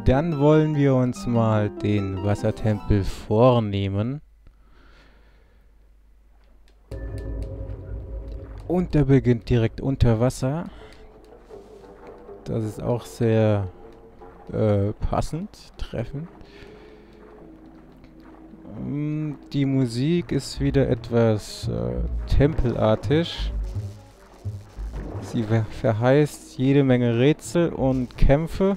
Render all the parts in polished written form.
Dann wollen wir uns mal den Wassertempel vornehmen. Und der beginnt direkt unter Wasser. Das ist auch sehr passend, treffend. Die Musik ist wieder etwas tempelartig. Sie verheißt jede Menge Rätsel und Kämpfe.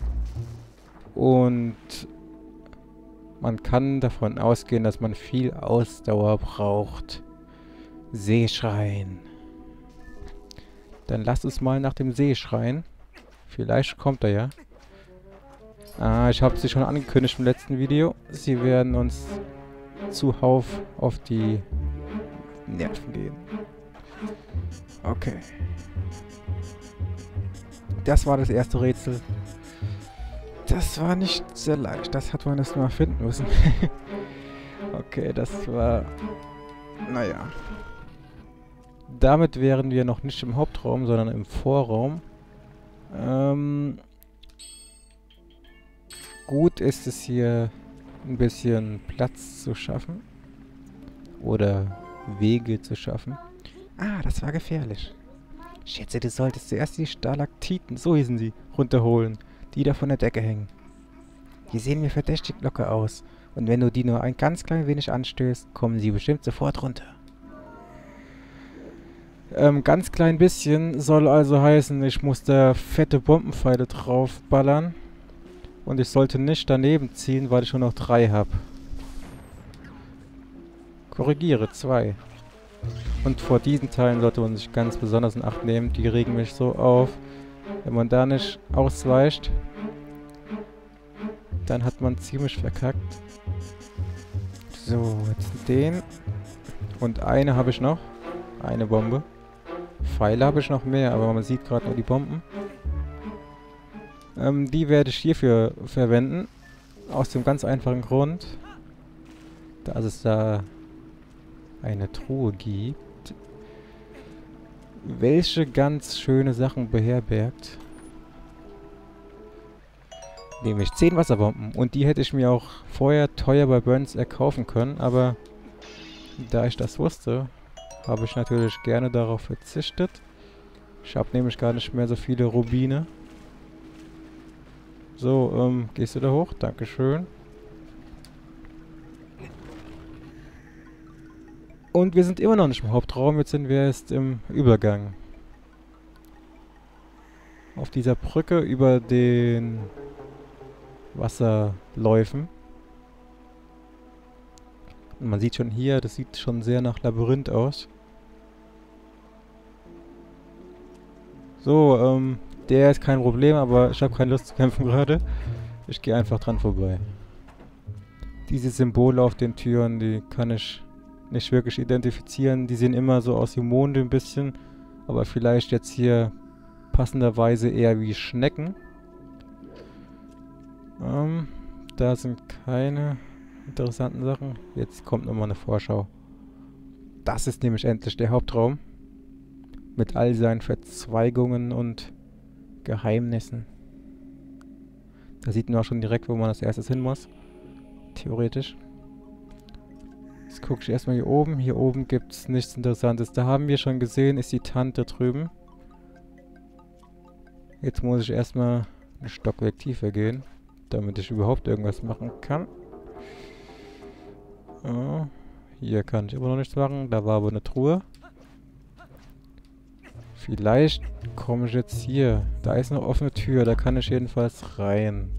Und man kann davon ausgehen, dass man viel Ausdauer braucht. See schreien. Dann lasst uns mal nach dem See schreien. Vielleicht kommt er ja. Ich habe sie schon angekündigt im letzten Video. Sie werden uns zuhauf auf die Nerven gehen. Okay. Das war das erste Rätsel. Das war nicht sehr leicht. Das hat man erst mal finden müssen. Okay, das war... Naja. Damit wären wir noch nicht im Hauptraum, sondern im Vorraum. Gut ist es hier ein bisschen Platz zu schaffen. Oder Wege zu schaffen. Ah, das war gefährlich. Ich schätze, du solltest zuerst die Stalaktiten, so hießen sie, runterholen, die da von der Decke hängen. Die sehen mir verdächtig locker aus. Und wenn du die nur ein ganz klein wenig anstößt, kommen sie bestimmt sofort runter. Ganz klein bisschen soll also heißen, ich muss da fette Bombenpfeile draufballern. Und ich sollte nicht daneben ziehen, weil ich schon noch 3 habe. Korrigiere, 2. Und vor diesen Teilen sollte man sich ganz besonders in Acht nehmen. Die regen mich so auf. Wenn man da nicht ausweicht, dann hat man ziemlich verkackt. So, jetzt den. Und eine habe ich noch. Eine Bombe. Pfeile habe ich noch mehr, aber man sieht gerade nur die Bomben. Die werde ich hierfür verwenden. Aus dem ganz einfachen Grund, dass es da eine Truhe gibt, welche ganz schöne Sachen beherbergt. Nämlich 10 Wasserbomben. Und die hätte ich mir auch vorher teuer bei Burns erkaufen können, aber da ich das wusste, habe ich natürlich gerne darauf verzichtet. Ich habe nämlich gar nicht mehr so viele Rubine. So, gehst du da hoch? Dankeschön. Und wir sind immer noch nicht im Hauptraum, jetzt sind wir erst im Übergang. Auf dieser Brücke über den Wasserläufen. Und man sieht schon hier, das sieht schon sehr nach Labyrinth aus. So, der ist kein Problem, aber ich habe keine Lust zu kämpfen gerade. Ich gehe einfach dran vorbei. Diese Symbole auf den Türen, die kann ich nicht wirklich identifizieren. Die sehen immer so aus wie Monde ein bisschen. Aber vielleicht jetzt hier passenderweise eher wie Schnecken. Da sind keine interessanten Sachen. Jetzt kommt nochmal eine Vorschau. Das ist nämlich endlich der Hauptraum. Mit all seinen Verzweigungen und Geheimnissen. Da sieht man auch schon direkt, wo man als erstes hin muss. Theoretisch. Jetzt gucke ich erstmal hier oben. Hier oben gibt es nichts Interessantes. Da haben wir schon gesehen, ist die Tante drüben. Jetzt muss ich erstmal ein Stockwerk tiefer gehen, damit ich überhaupt irgendwas machen kann. Oh, hier kann ich immer noch nichts machen. Da war aber eine Truhe. Vielleicht komme ich jetzt hier. Da ist eine offene Tür. Da kann ich jedenfalls rein.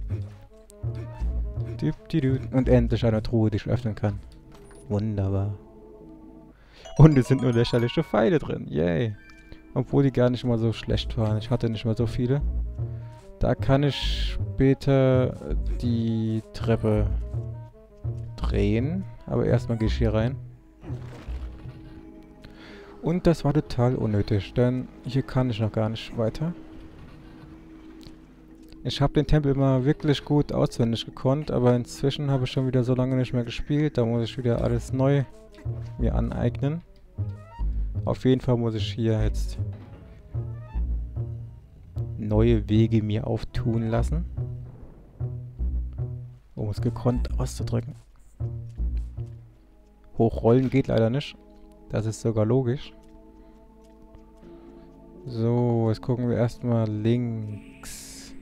Und endlich eine Truhe, die ich öffnen kann. Wunderbar. Und es sind nur lächerliche Pfeile drin. Yay. Obwohl die gar nicht mal so schlecht waren. Ich hatte nicht mal so viele. Da kann ich später die Treppe drehen. Aber erstmal gehe ich hier rein. Und das war total unnötig, denn hier kann ich noch gar nicht weiter. Ich habe den Tempel immer wirklich gut auswendig gekonnt, aber inzwischen habe ich schon wieder so lange nicht mehr gespielt. Da muss ich wieder alles neu mir aneignen. Auf jeden Fall muss ich hier jetzt neue Wege mir auftun lassen. Um es gekonnt auszudrücken. Hochrollen geht leider nicht. Das ist sogar logisch. So, jetzt gucken wir erstmal links.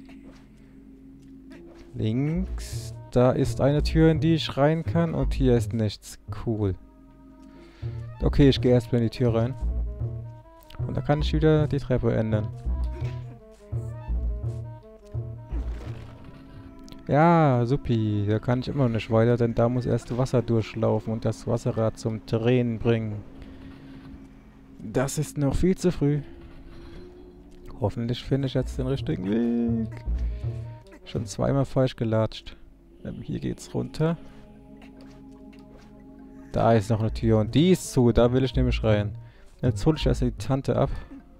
Links. Da ist eine Tür, in die ich rein kann. Und hier ist nichts. Cool. Okay, ich gehe erstmal in die Tür rein. Und da kann ich wieder die Treppe ändern. Ja, supi. Da kann ich immer noch nicht weiter, denn da muss erst Wasser durchlaufen und das Wasserrad zum Drehen bringen. Das ist noch viel zu früh. Hoffentlich finde ich jetzt den richtigen Weg. Schon zweimal falsch gelatscht. Hier geht's runter. Da ist noch eine Tür und die ist zu. Da will ich nämlich rein. Jetzt hole ich erst die Tante ab.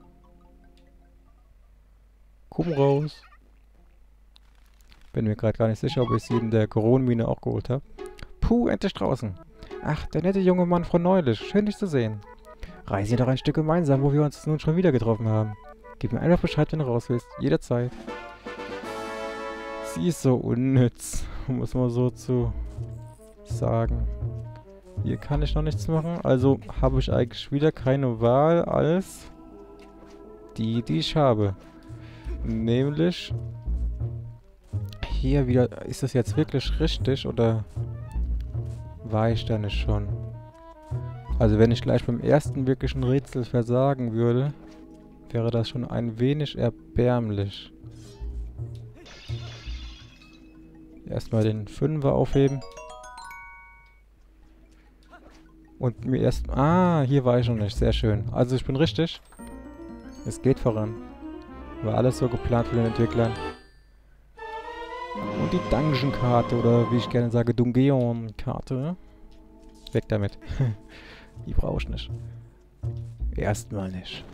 Komm raus. Bin mir gerade gar nicht sicher, ob ich sie in der Kronmine auch geholt habe. Puh, endlich draußen. Ach, der nette junge Mann von neulich. Schön, dich zu sehen. Reisen wir doch ein Stück gemeinsam, wo wir uns nun schon wieder getroffen haben. Gib mir einfach Bescheid, wenn du raus willst. Jederzeit. Sie ist so unnütz, um es mal so zu sagen. Hier kann ich noch nichts machen. Also habe ich eigentlich wieder keine Wahl als die ich habe. Nämlich... Hier wieder, ist das jetzt wirklich richtig oder war ich da nicht schon? Also wenn ich gleich beim ersten wirklichen Rätsel versagen würde, wäre das schon ein wenig erbärmlich. Erstmal den Fünfer aufheben. Und mir erst... Ah, hier war ich noch nicht. Sehr schön. Also ich bin richtig. Es geht voran. War alles so geplant von den Entwicklern. Und die Dungeon-Karte, oder wie ich gerne sage, Dungeon-Karte. Weg damit. Die brauche ich nicht. Erstmal nicht.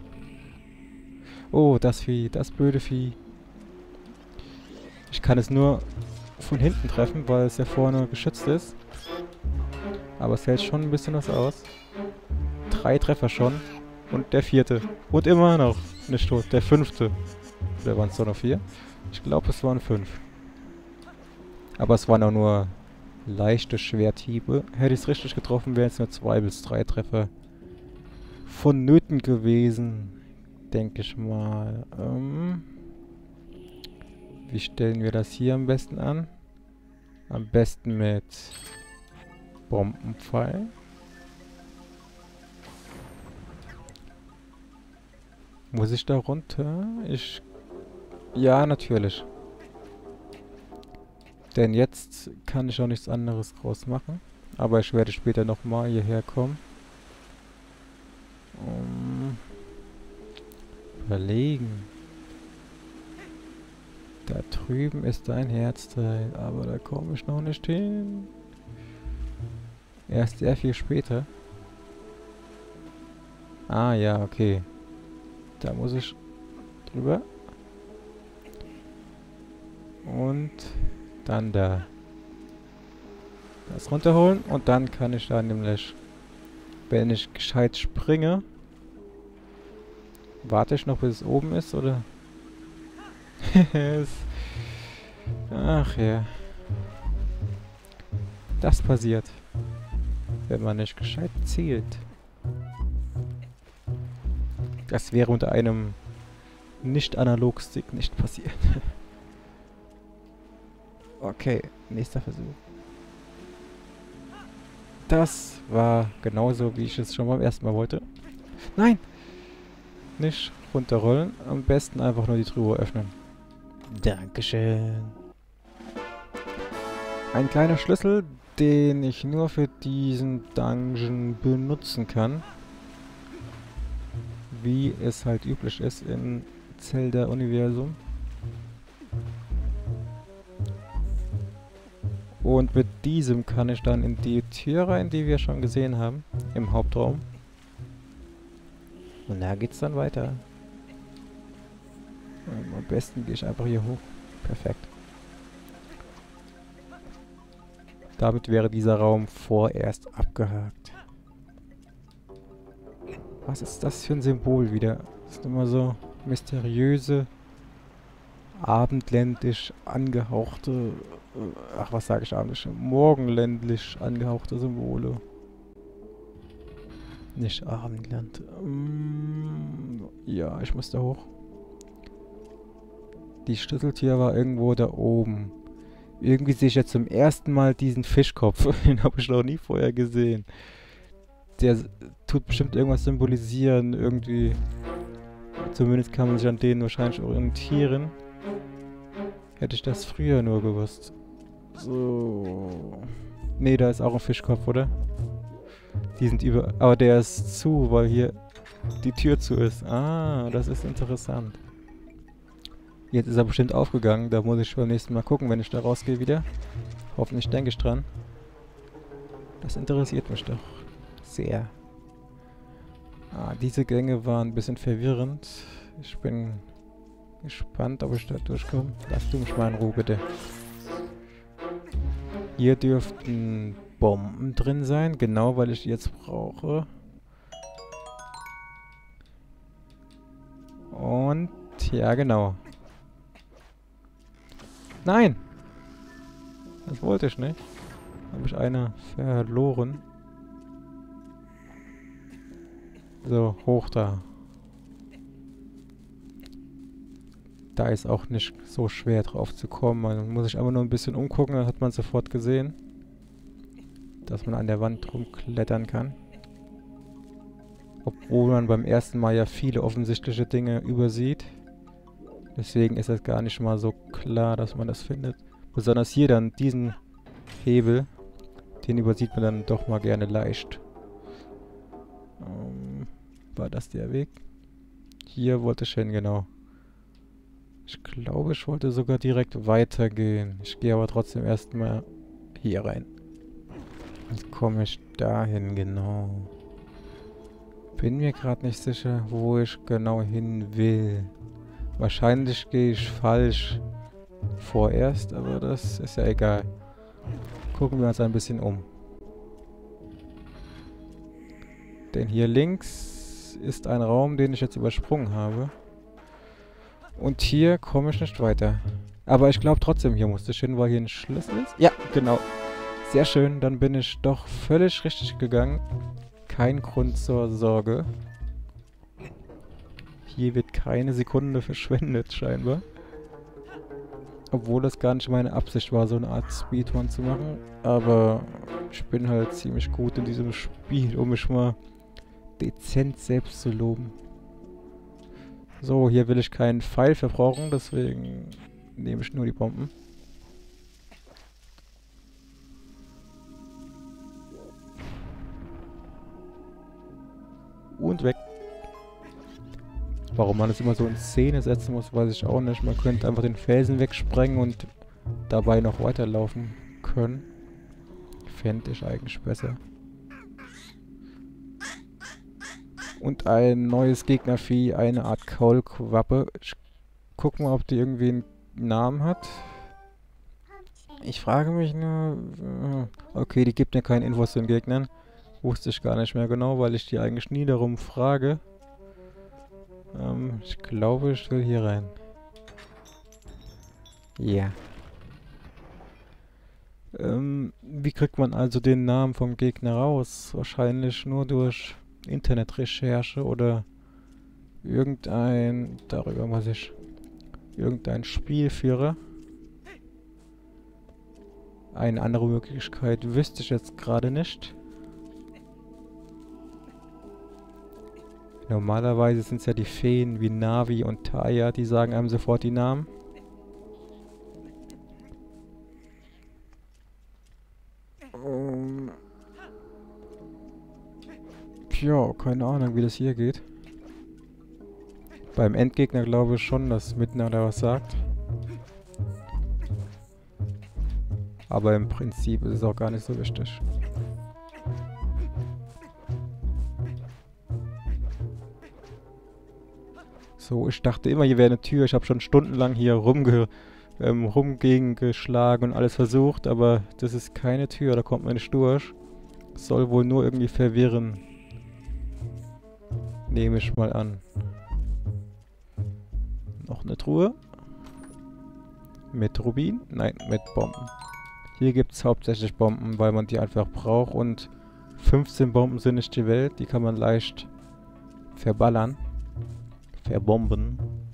Oh, das Vieh, das blöde Vieh. Ich kann es nur von hinten treffen, weil es ja vorne geschützt ist. Aber es hält schon ein bisschen was aus. 3 Treffer schon. Und der 4. Und immer noch nicht tot. Der 5. Oder waren es doch noch 4? Ich glaube, es waren 5. Aber es waren auch nur leichte Schwerthiebe. Hätte ich es richtig getroffen, wären es nur 2 bis 3 Treffer vonnöten gewesen. Denke ich mal. Wie stellen wir das hier am besten an? Am besten mit Bombenpfeil. Muss ich da runter? Ja, natürlich. Denn jetzt kann ich auch nichts anderes draus machen. Aber ich werde später nochmal hierher kommen. Überlegen. Da drüben ist ein Herzteil, aber da komme ich noch nicht hin. Erst sehr viel später. Ah ja, okay. Da muss ich drüber. Und dann da. Das runterholen und dann kann ich da nämlich, wenn ich gescheit springe, warte ich noch, bis es oben ist, oder? Ach ja. Das passiert, wenn man nicht gescheit zielt. Das wäre unter einem Nicht-Analog-Stick nicht passiert. Okay, nächster Versuch. Das war genauso, wie ich es schon beim ersten Mal wollte. Nein! Nicht runterrollen. Am besten einfach nur die Truhe öffnen. Dankeschön. Ein kleiner Schlüssel, den ich nur für diesen Dungeon benutzen kann. Wie es halt üblich ist im Zelda-Universum. Und mit diesem kann ich dann in die Tür rein, die wir schon gesehen haben, im Hauptraum. Und da geht's dann weiter. Und am besten gehe ich einfach hier hoch. Perfekt. Damit wäre dieser Raum vorerst abgehakt. Was ist das für ein Symbol wieder? Das ist immer so mysteriöse, abendländisch angehauchte Ach, was sage ich abendlich? Morgenländlich angehauchte Symbole. Nicht Abendland. Ja, ich muss da hoch. Die Schlüsseltür war irgendwo da oben. Irgendwie sehe ich jetzt zum ersten Mal diesen Fischkopf. Den habe ich noch nie vorher gesehen. Der tut bestimmt irgendwas symbolisieren. Irgendwie. Zumindest kann man sich an denen wahrscheinlich orientieren. Hätte ich das früher nur gewusst. So. Nee, da ist auch ein Fischkopf, oder? Die sind über... Aber der ist zu, weil hier die Tür zu ist. Ah, das ist interessant. Jetzt ist er bestimmt aufgegangen. Da muss ich beim nächsten Mal gucken, wenn ich da rausgehe wieder. Hoffentlich denke ich dran. Das interessiert mich doch sehr. Ah, diese Gänge waren ein bisschen verwirrend. Ich bin gespannt, ob ich da durchkomme. Lass du mich mal in Ruhe, bitte. Hier dürften Bomben drin sein. Genau, weil ich die jetzt brauche. Und... ja, genau. Nein! Das wollte ich nicht. Habe ich eine verloren. So, hoch da. Da ist auch nicht so schwer drauf zu kommen. Man muss sich einfach nur ein bisschen umgucken, dann hat man sofort gesehen, dass man an der Wand rumklettern kann. Obwohl man beim ersten Mal ja viele offensichtliche Dinge übersieht. Deswegen ist es gar nicht mal so klar, dass man das findet. Besonders hier dann diesen Hebel, den übersieht man dann doch mal gerne leicht. War das der Weg? Hier wollte ich hin, genau. Ich glaube, ich wollte sogar direkt weitergehen. Ich gehe aber trotzdem erstmal hier rein. Jetzt komme ich dahin, genau. Bin mir gerade nicht sicher, wo ich genau hin will. Wahrscheinlich gehe ich falsch vorerst, aber das ist ja egal. Gucken wir uns ein bisschen um. Denn hier links ist ein Raum, den ich jetzt übersprungen habe. Und hier komme ich nicht weiter. Aber ich glaube trotzdem, hier musste ich hin, weil hier ein Schlüssel ist. Ja, genau. Sehr schön, dann bin ich doch völlig richtig gegangen. Kein Grund zur Sorge. Hier wird keine Sekunde verschwendet, scheinbar. Obwohl das gar nicht meine Absicht war, so eine Art Speedrun zu machen. Aber ich bin halt ziemlich gut in diesem Spiel, um mich mal dezent selbst zu loben. So, hier will ich keinen Pfeil verbrauchen, deswegen nehme ich nur die Bomben. Und weg. Warum man das immer so in Szene setzen muss, weiß ich auch nicht. Man könnte einfach den Felsen wegsprengen und dabei noch weiterlaufen können. Fände ich eigentlich besser. Und ein neues Gegnervieh, eine Art Kaulquappe. Ich guck mal, ob die irgendwie einen Namen hat. Ich frage mich nur... Okay, die gibt mir keine Infos zu den Gegnern. Wusste ich gar nicht mehr genau, weil ich die eigentlich nie darum frage. Ich glaube, ich will hier rein. Ja. Wie kriegt man also den Namen vom Gegner raus? Wahrscheinlich nur durch Internetrecherche oder irgendein... Darüber muss ich... Irgendein Spielführer. Eine andere Möglichkeit wüsste ich jetzt gerade nicht. Normalerweise sind es ja die Feen wie Navi und Taya, die sagen einem sofort die Namen. Tja, keine Ahnung, wie das hier geht. Beim Endgegner glaube ich schon, dass Midna was sagt. Aber im Prinzip ist es auch gar nicht so wichtig. So, ich dachte immer, hier wäre eine Tür. Ich habe schon stundenlang hier rumgeschlagen und alles versucht, aber das ist keine Tür, da kommt man nicht durch. Soll wohl nur irgendwie verwirren. Nehme ich mal an. Noch eine Truhe. Mit Rubin? Nein, mit Bomben. Hier gibt es hauptsächlich Bomben, weil man die einfach braucht und 15 Bomben sind nicht die Welt, die kann man leicht verballern. Verbomben.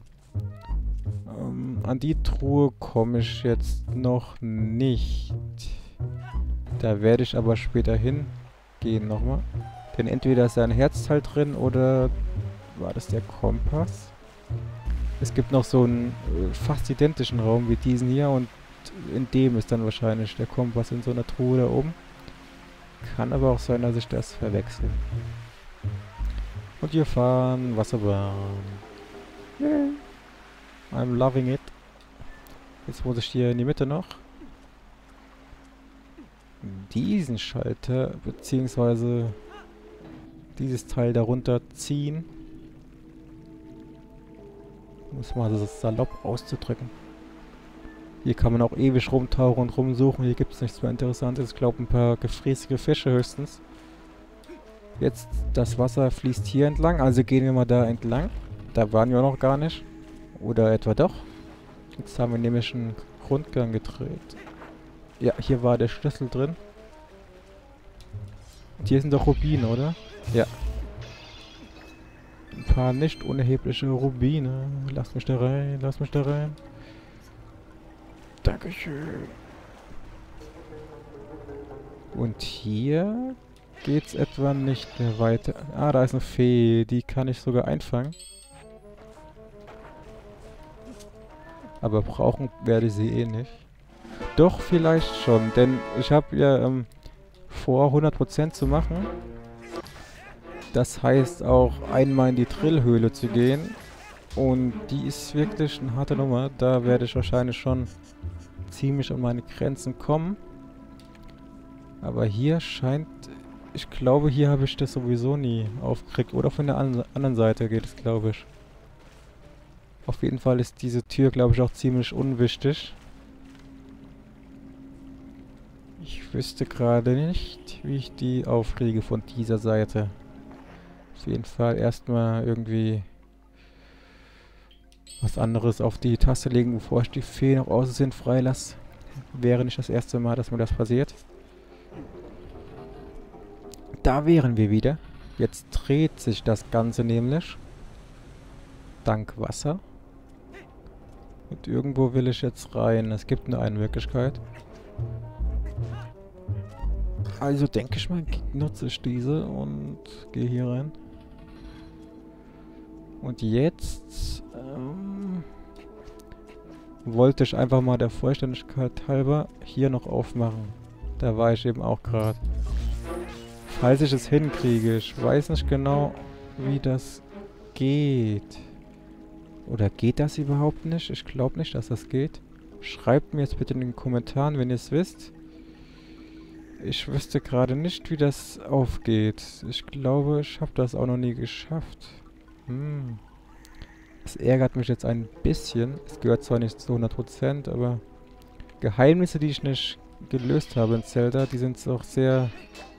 An die Truhe komme ich jetzt noch nicht. Da werde ich aber später hingehen nochmal. Denn entweder ist da ein Herzteil drin oder war das der Kompass? Es gibt noch so einen fast identischen Raum wie diesen hier und in dem ist dann wahrscheinlich der Kompass in so einer Truhe da oben. Kann aber auch sein, dass ich das verwechsel. Und wir fahren Wasserbahn. Yeah. I'm loving it. Jetzt muss ich hier in die Mitte noch diesen Schalter beziehungsweise dieses Teil darunter ziehen. Muss mal das salopp auszudrücken. Hier kann man auch ewig rumtauchen und rumsuchen. Hier gibt es nichts mehr Interessantes. Ich glaube ein paar gefräßige Fische höchstens. Jetzt das Wasser fließt hier entlang. Also gehen wir mal da entlang. Da waren wir noch gar nicht. Oder etwa doch. Jetzt haben wir nämlich einen Rundgang gedreht. Ja, hier war der Schlüssel drin. Und hier sind doch Rubine, oder? Ja. Ein paar nicht unerhebliche Rubine. Lass mich da rein, lass mich da rein. Dankeschön. Und hier geht's etwa nicht mehr weiter. Ah, da ist eine Fee. Die kann ich sogar einfangen. Aber brauchen werde ich sie eh nicht. Doch, vielleicht schon. Denn ich habe ja vor, 100% zu machen. Das heißt auch einmal in die Drillhöhle zu gehen. Und die ist wirklich eine harte Nummer. Da werde ich wahrscheinlich schon ziemlich an meine Grenzen kommen. Aber hier scheint... Ich glaube, hier habe ich das sowieso nie aufgekriegt. Oder von der anderen Seite geht es, glaube ich. Auf jeden Fall ist diese Tür, glaube ich, auch ziemlich unwichtig. Ich wüsste gerade nicht, wie ich die aufkriege von dieser Seite. Auf jeden Fall erstmal irgendwie was anderes auf die Taste legen, bevor ich die Fee noch aus Versehen freilasse. Wäre nicht das erste Mal, dass mir das passiert. Da wären wir wieder. Jetzt dreht sich das Ganze nämlich. Dank Wasser. Und irgendwo will ich jetzt rein. Es gibt nur eine Möglichkeit. Also denke ich mal, nutze ich diese und gehe hier rein. Und jetzt wollte ich einfach mal der Vollständigkeit halber hier noch aufmachen. Da war ich eben auch gerade. Falls ich es hinkriege. Ich weiß nicht genau, wie das geht. Oder geht das überhaupt nicht? Ich glaube nicht, dass das geht. Schreibt mir jetzt bitte in den Kommentaren, wenn ihr es wisst. Ich wüsste gerade nicht, wie das aufgeht. Ich glaube, ich habe das auch noch nie geschafft. Das ärgert mich jetzt ein bisschen. Es gehört zwar nicht zu 100%, aber Geheimnisse, die ich nicht gelöst habe in Zelda, die sind auch sehr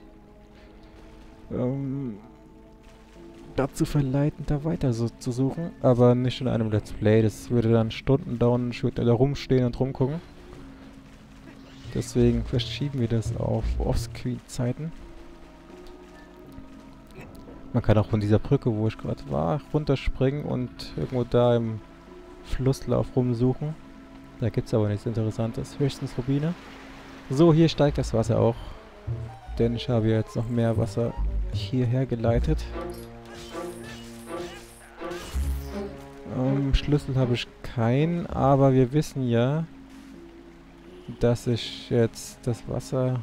dazu verleitend, da weiter so zu suchen. Aber nicht in einem Let's Play. Das würde dann Stunden dauern. Ich würde da rumstehen und rumgucken. Deswegen verschieben wir das auf Offscreen-Zeiten. Man kann auch von dieser Brücke, wo ich gerade war, runterspringen und irgendwo da im Flusslauf rumsuchen. Da gibt es aber nichts Interessantes. Höchstens Rubine. So, hier steigt das Wasser auch. Denn ich habe jetzt noch mehr Wasser hierher geleitet. Schlüssel habe ich keinen, aber wir wissen ja, dass ich jetzt das Wasser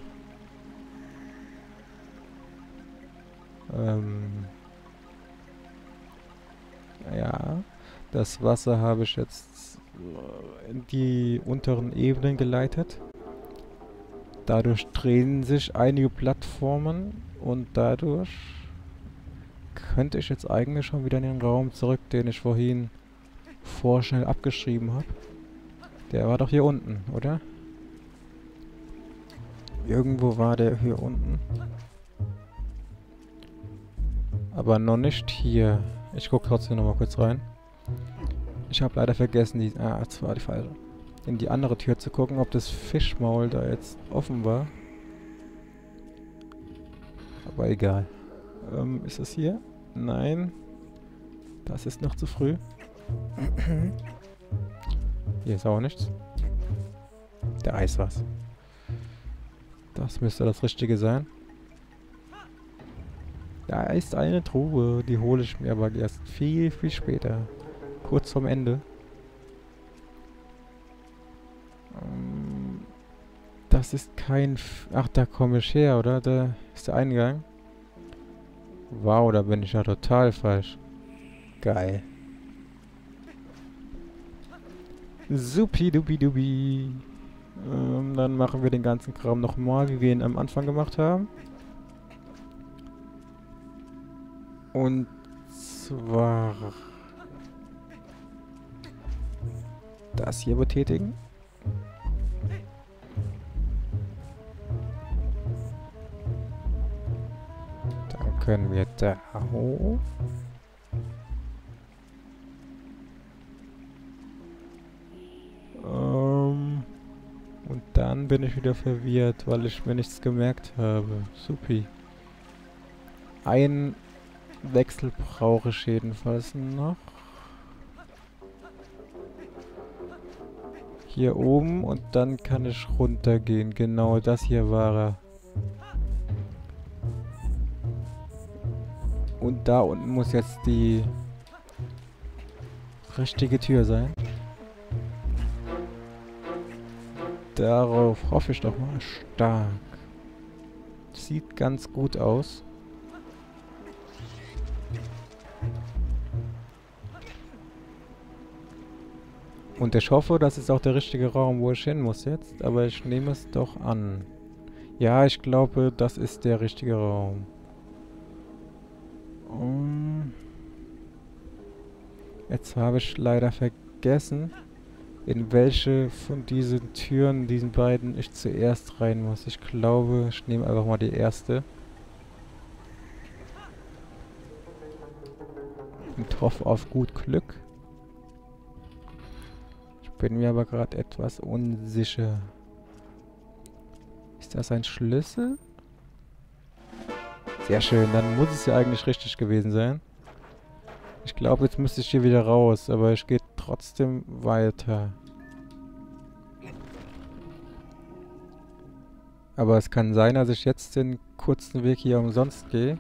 ja, das Wasser habe ich jetzt in die unteren Ebenen geleitet. Dadurch drehen sich einige Plattformen und dadurch könnte ich jetzt eigentlich schon wieder in den Raum zurück, den ich vorhin vorschnell abgeschrieben habe. Der war doch hier unten, oder? Irgendwo war der hier unten. Aber noch nicht hier. Ich gucke trotzdem noch mal kurz rein. Ich habe leider vergessen, die... Ah, das war die falsche. in die andere Tür zu gucken, ob das Fischmaul da jetzt offen war. Aber egal. Ist es hier? Nein. Das ist noch zu früh. Hier ist auch nichts. Da ist was. Das müsste das Richtige sein. Da ist eine Truhe. Die hole ich mir aber erst viel, viel später. Kurz vorm Ende. Das ist kein... Ach, da komme ich her, oder? Da ist der Eingang. Wow, da bin ich ja total falsch. Geil. Supi-dupi-dupi. Dann machen wir den ganzen Kram nochmal, wie wir ihn am Anfang gemacht haben. Und zwar... das hier betätigen. Dann können wir da hoch. Und dann bin ich wieder verwirrt, weil ich mir nichts gemerkt habe. Supi. Ein Wechsel brauche ich jedenfalls noch. Hier oben und dann kann ich runtergehen. Genau, das hier war er. Und da unten muss jetzt die richtige Tür sein. Darauf hoffe ich doch mal stark. Sieht ganz gut aus. Und ich hoffe, das ist auch der richtige Raum, wo ich hin muss jetzt. Aber ich nehme es doch an. Ja, ich glaube, das ist der richtige Raum. Jetzt habe ich leider vergessen, in welche von diesen Türen, diesen beiden, ich zuerst rein muss. Ich glaube, ich nehme einfach mal die erste. Und hoffe auf gut Glück. Ich bin mir aber gerade etwas unsicher. Ist das ein Schlüssel? Sehr schön, dann muss es ja eigentlich richtig gewesen sein. Ich glaube, jetzt müsste ich hier wieder raus, aber ich gehe trotzdem weiter. Aber es kann sein, dass ich jetzt den kurzen Weg hier umsonst gehe.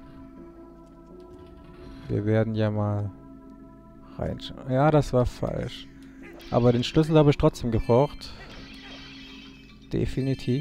Wir werden ja mal reinschauen. Ja, das war falsch. Aber den Schlüssel habe ich trotzdem gebraucht. Definitiv.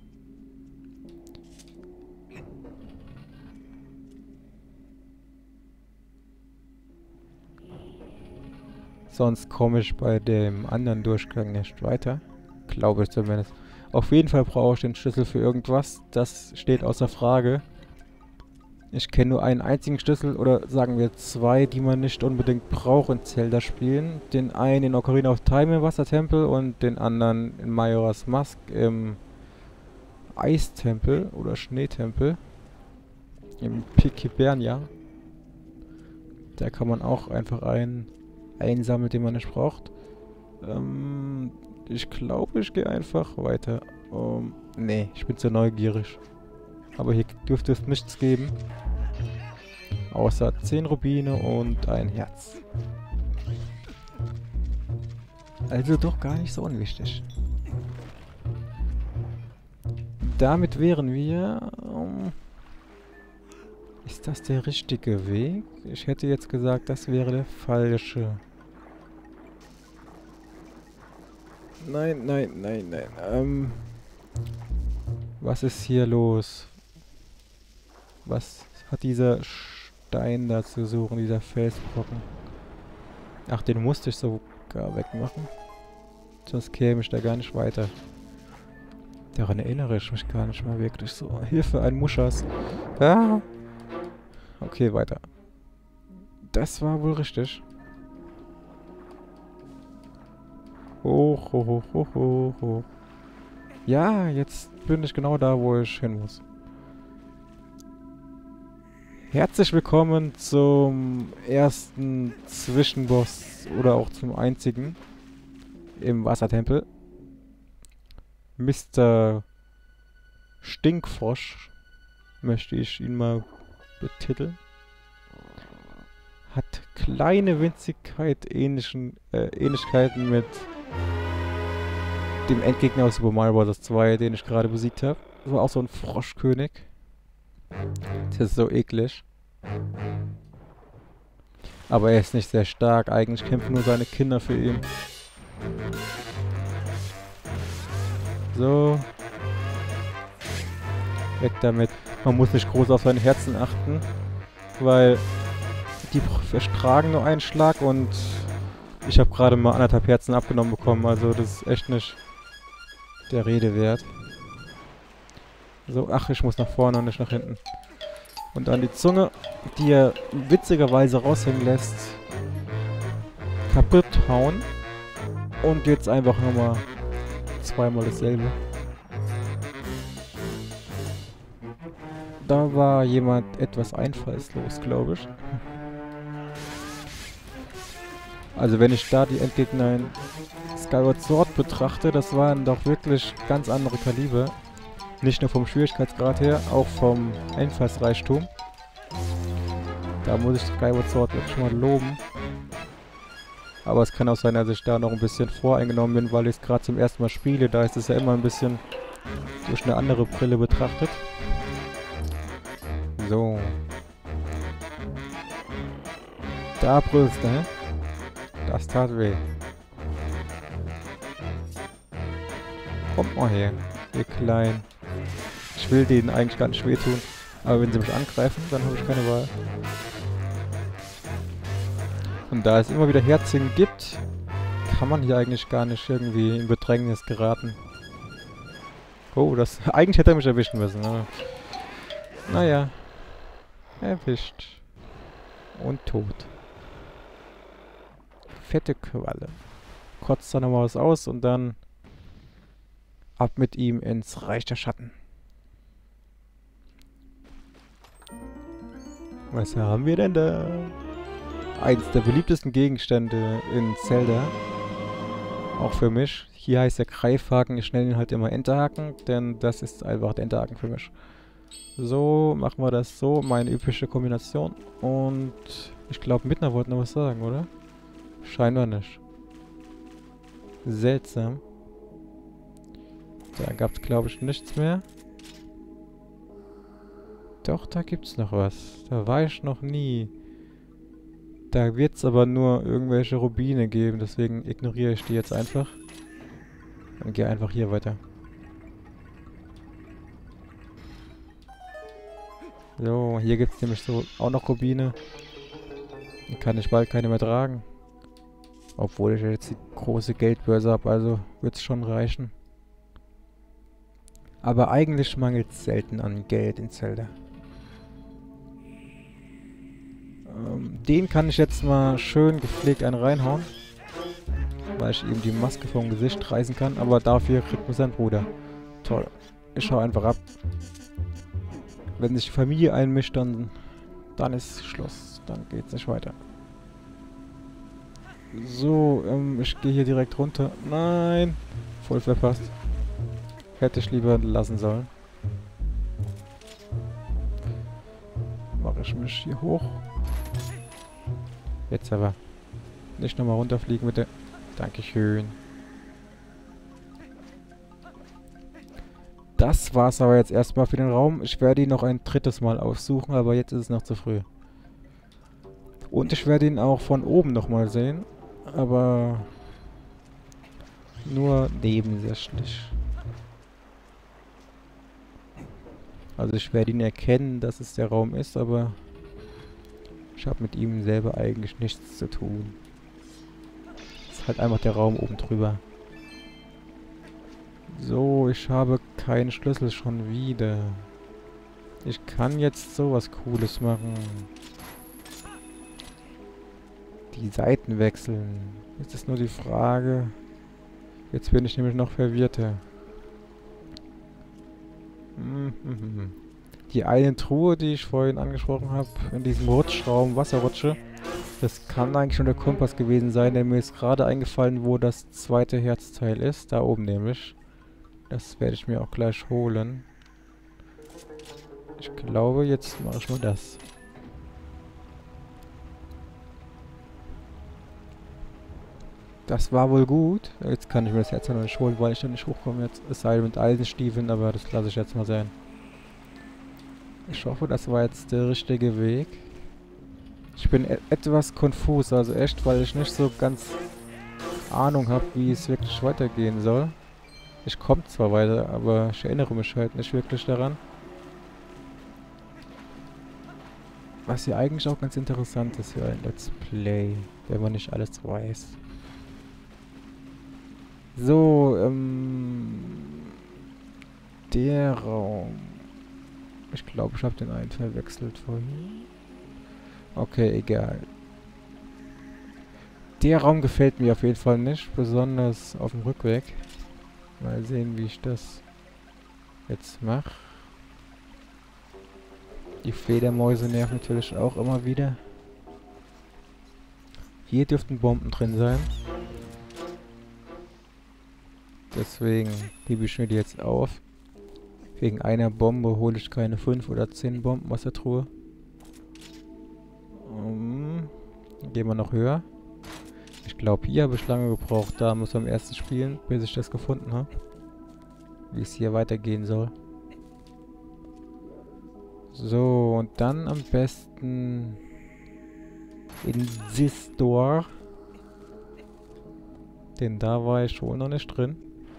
Sonst komme ich bei dem anderen Durchgang nicht weiter. Glaube ich zumindest. Auf jeden Fall brauche ich den Schlüssel für irgendwas. Das steht außer Frage. Ich kenne nur einen einzigen Schlüssel, oder sagen wir zwei, die man nicht unbedingt braucht in Zelda-Spielen. Den einen in Ocarina of Time im Wassertempel und den anderen in Majora's Mask im Eistempel oder Schneetempel. Im Pikibernja. Da kann man auch einfach einen einsammeln, den man nicht braucht. Ich glaube, ich gehe einfach weiter. Nee, ich bin zu neugierig. Aber hier dürfte es nichts geben. Außer 10 Rubine und ein Herz. Also doch gar nicht so unwichtig. Damit wären wir... ist das der richtige Weg? Ich hätte jetzt gesagt, das wäre der falsche. Nein, nein, nein, nein. Was ist hier los? Was hat dieser Stein da zu suchen, dieser Felsbrocken? Ach, den musste ich sogar wegmachen. Sonst käme ich da gar nicht weiter. Daran erinnere ich mich gar nicht mal wirklich so. Hilfe, ein Muschas. Ah! Okay, weiter. Das war wohl richtig. Hoch, hoch, hoch, hoch, hoch, hoch. Ja, jetzt bin ich genau da, wo ich hin muss. Herzlich willkommen zum ersten Zwischenboss oder auch zum einzigen im Wassertempel. Mr. Stinkfrosch, möchte ich ihn mal betiteln. Hat kleine Ähnlichkeiten mit dem Endgegner aus Super Mario Bros. 2, den ich gerade besiegt habe. Das war auch so ein Froschkönig. Das ist so eklig. Aber er ist nicht sehr stark. Eigentlich kämpfen nur seine Kinder für ihn. So. Weg damit. Man muss nicht groß auf seine Herzen achten, weil die vertragen nur einen Schlag und ich habe gerade mal 1,5 Herzen abgenommen bekommen. Also das ist echt nicht der Rede wert. So, ach, ich muss nach vorne und nicht nach hinten. Und dann die Zunge, die er witzigerweise raushängen lässt, kaputt hauen. Und jetzt einfach nochmal zweimal dasselbe. Da war jemand etwas einfallslos, glaube ich. Also wenn ich da die Endgegner in Skyward Sword betrachte, das waren doch wirklich ganz andere Kaliber. Nicht nur vom Schwierigkeitsgrad her, auch vom Einfallsreichtum. Da muss ich Skyward Sword wirklich mal loben. Aber es kann auch sein, dass ich da noch ein bisschen voreingenommen bin, weil ich es gerade zum ersten Mal spiele. Da ist es ja immer ein bisschen durch eine andere Brille betrachtet. So. Da brüllst du, ne? Das tat weh. Kommt mal her, ihr Klein. Ich will denen eigentlich gar nicht wehtun. Aber wenn sie mich angreifen, dann habe ich keine Wahl. Und da es immer wieder Herzigen gibt, kann man hier eigentlich gar nicht irgendwie in Bedrängnis geraten. Oh, das... Eigentlich hätte er mich erwischen müssen, aber... Naja. Erwischt. Und tot. Fette Qualle. Kotzt dann nochmal was aus und dann... ab mit ihm ins Reich der Schatten. Was haben wir denn da? Eins der beliebtesten Gegenstände in Zelda. Auch für mich. Hier heißt der Greifhaken, ich nenne ihn halt immer Enterhaken, denn das ist einfach der Enterhaken für mich. So, machen wir das so, meine übliche Kombination. Und ich glaube, Midna wollte noch was sagen, oder? Scheinbar nicht. Seltsam. Da gab es, glaube ich, nichts mehr. Doch, da gibt's noch was. Da war ich noch nie. Da wird es aber nur irgendwelche Rubine geben, deswegen ignoriere ich die jetzt einfach. Und gehe einfach hier weiter. So, hier gibt es nämlich so auch noch Rubine. Die kann ich bald keine mehr tragen. Obwohl ich jetzt die große Geldbörse habe, also wird es schon reichen. Aber eigentlich mangelt es selten an Geld in Zelda. Den kann ich jetzt mal schön gepflegt einen reinhauen. Weil ich ihm die Maske vom Gesicht reißen kann. Aber dafür kriegt man seinen Bruder. Toll. Ich hau einfach ab. Wenn sich die Familie einmischt, dann ist Schluss. Dann geht's nicht weiter. So, ich gehe hier direkt runter. Nein! Voll verpasst. Hätte ich lieber lassen sollen. Mache ich mich hier hoch. Jetzt aber. Nicht nochmal runterfliegen, bitte. Dankeschön. Das war's aber jetzt erstmal für den Raum. Ich werde ihn noch ein drittes Mal aufsuchen, aber jetzt ist es noch zu früh. Und ich werde ihn auch von oben nochmal sehen. Aber nur nebensächlich. Also ich werde ihn erkennen, dass es der Raum ist, aber ich habe mit ihm selber eigentlich nichts zu tun. Es ist halt einfach der Raum oben drüber. So, ich habe keinen Schlüssel schon wieder. Ich kann jetzt sowas Cooles machen. Die Seiten wechseln. Jetzt ist nur die Frage... Jetzt bin ich nämlich noch verwirrter. Die eine Truhe, die ich vorhin angesprochen habe, in diesem Rutschraum, Wasserrutsche, das kann eigentlich schon der Kompass gewesen sein, denn mir ist gerade eingefallen, wo das zweite Herzteil ist. Da oben nämlich. Das werde ich mir auch gleich holen. Ich glaube, jetzt mache ich nur das. Das war wohl gut. Jetzt kann ich mir das jetzt noch nicht holen, weil ich noch nicht hochkomme jetzt. Es sei denn mit Eisenstiefeln, aber das lasse ich jetzt mal sein. Ich hoffe, das war jetzt der richtige Weg. Ich bin etwas konfus, also echt, weil ich nicht so ganz Ahnung habe, wie es wirklich weitergehen soll. Ich komme zwar weiter, aber ich erinnere mich halt nicht wirklich daran. Was ja eigentlich auch ganz interessant ist für ein Let's Play, wenn man nicht alles weiß. So, der Raum. Ich glaube, ich habe den einen verwechselt vorhin. Okay, egal. Der Raum gefällt mir auf jeden Fall nicht, besonders auf dem Rückweg. Mal sehen, wie ich das jetzt mache. Die Fledermäuse nerven natürlich auch immer wieder. Hier dürften Bomben drin sein. Deswegen hebe ich mir die jetzt auf. Wegen einer Bombe hole ich keine 5 oder 10 Bomben aus der Truhe. Gehen wir noch höher. Ich glaube, hier habe ich lange gebraucht, da muss beim ersten Spielen, bis ich das gefunden habe. Wie es hier weitergehen soll. So, und dann am besten in this door. Denn da war ich schon noch nicht drin.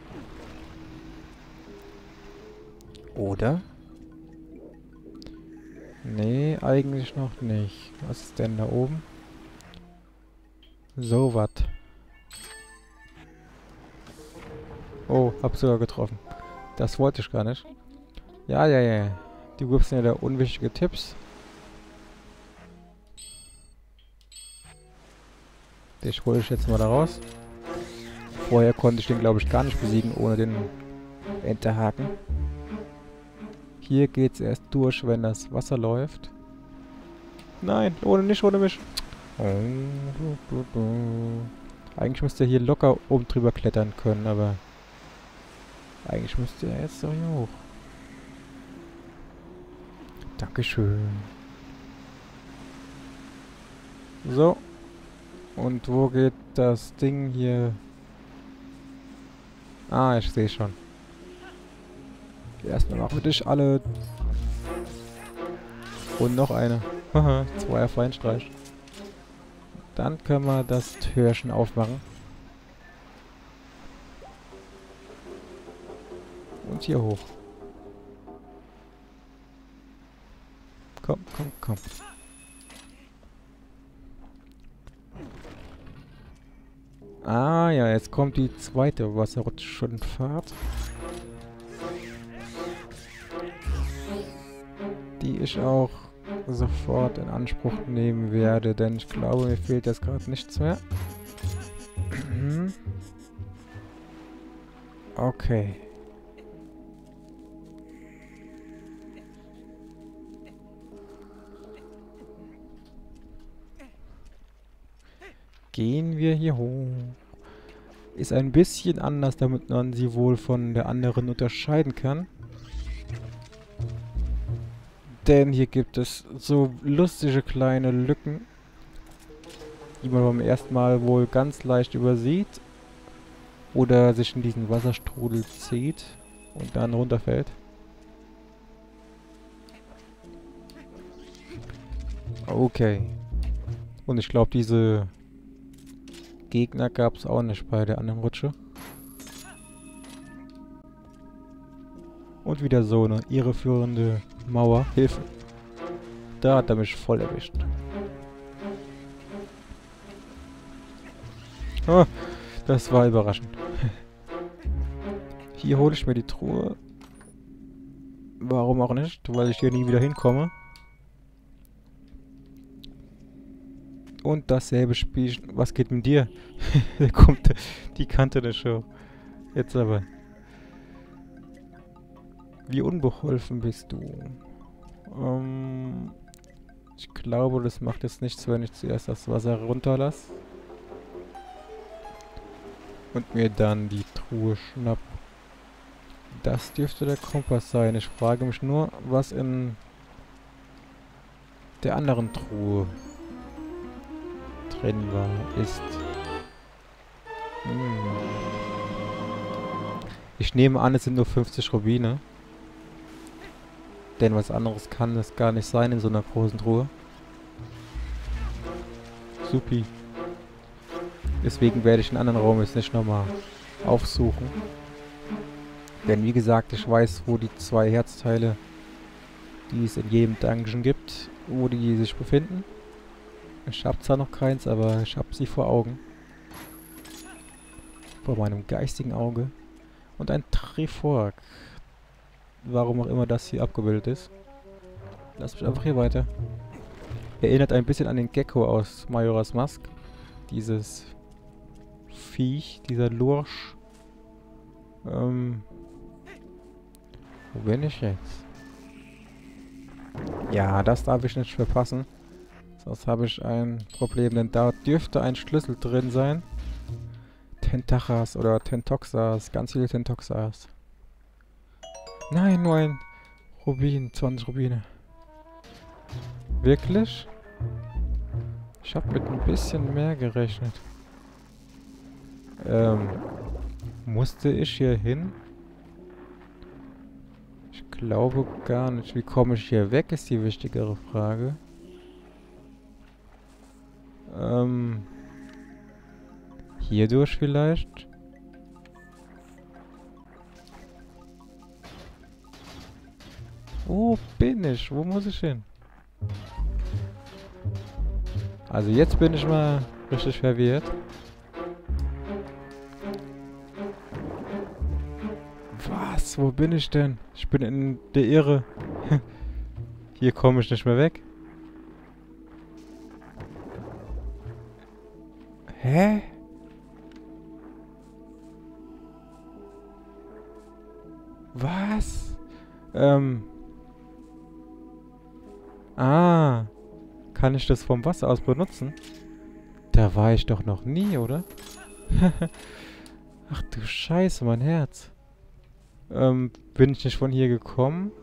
Oder? Nee, eigentlich noch nicht. Was ist denn da oben? So was. Oh, hab sogar getroffen. Das wollte ich gar nicht. Ja, ja, ja. Die gibst mir da unwichtige Tipps. Ich hole ich jetzt mal da raus. Vorher konnte ich den, glaube ich, gar nicht besiegen, ohne den Enterhaken. Hier geht's erst durch, wenn das Wasser läuft. Nein, nicht ohne mich. Eigentlich müsste er hier locker oben drüber klettern können, aber eigentlich müsste er jetzt doch hier hoch. Dankeschön. So. Und wo geht das Ding hier? Ah, ich sehe schon. Erstmal machen wir dich alle. Und noch eine. Haha, zweier Feinstreich. Dann können wir das Türchen aufmachen. Und hier hoch. Komm, komm, komm. Ah ja, jetzt kommt die zweite Wasserrutschenfahrt. Die ich auch sofort in Anspruch nehmen werde, denn ich glaube, mir fehlt jetzt gerade nichts mehr. Okay. Gehen wir hier hoch. Ist ein bisschen anders, damit man sie wohl von der anderen unterscheiden kann. Denn hier gibt es so lustige kleine Lücken, die man beim ersten Mal wohl ganz leicht übersieht. Oder sich in diesen Wasserstrudel zieht und dann runterfällt. Okay. Und ich glaube, diese Gegner gab es auch nicht bei der anderen Rutsche. Und wieder so eine irreführende Mauer. Hilfe. Da hat er mich voll erwischt. Oh, das war überraschend. Hier hole ich mir die Truhe. Warum auch nicht? Weil ich hier nie wieder hinkomme. Und dasselbe Spiel. Was geht mit dir? Da kommt die Kante der Show. Jetzt aber. Wie unbeholfen bist du? Ich glaube, das macht jetzt nichts, wenn ich zuerst das Wasser runterlasse. Und mir dann die Truhe schnapp. Das dürfte der Kompass sein. Ich frage mich nur, was in der anderen Truhe drin war, ist. Ich nehme an, es sind nur 50 Rubine. Denn was anderes kann es gar nicht sein in so einer großen Truhe. Supi. Deswegen werde ich den anderen Raum jetzt nicht nochmal aufsuchen. Denn wie gesagt, ich weiß, wo die 2 Herzteile, die es in jedem Dungeon gibt, wo die sich befinden. Ich habe zwar noch keins, aber ich habe sie vor Augen. Vor meinem geistigen Auge. Und ein Trifork. Warum auch immer das hier abgebildet ist. Lass mich einfach hier weiter. Erinnert ein bisschen an den Gecko aus Majora's Mask. Dieses Viech, dieser Lurch. Wo bin ich jetzt? Ja, das darf ich nicht verpassen. Sonst habe ich ein Problem, denn da dürfte ein Schlüssel drin sein. Tentachas oder Tentoxas, ganz viele Tentoxas. Nein, nur ein Rubin, 20 Rubine. Wirklich? Ich habe mit ein bisschen mehr gerechnet. Musste ich hier hin? Ich glaube gar nicht. Wie komme ich hier weg, ist die wichtigere Frage. Hierdurch vielleicht? Wo bin ich? Wo muss ich hin? Also jetzt bin ich mal richtig verwirrt. Was? Wo bin ich denn? Ich bin in der Irre. Hier komme ich nicht mehr weg. Hä? Was? Ah. Kann ich das vom Wasser aus benutzen? Da war ich doch noch nie, oder? Ach du Scheiße, mein Herz. Bin ich nicht von hier gekommen?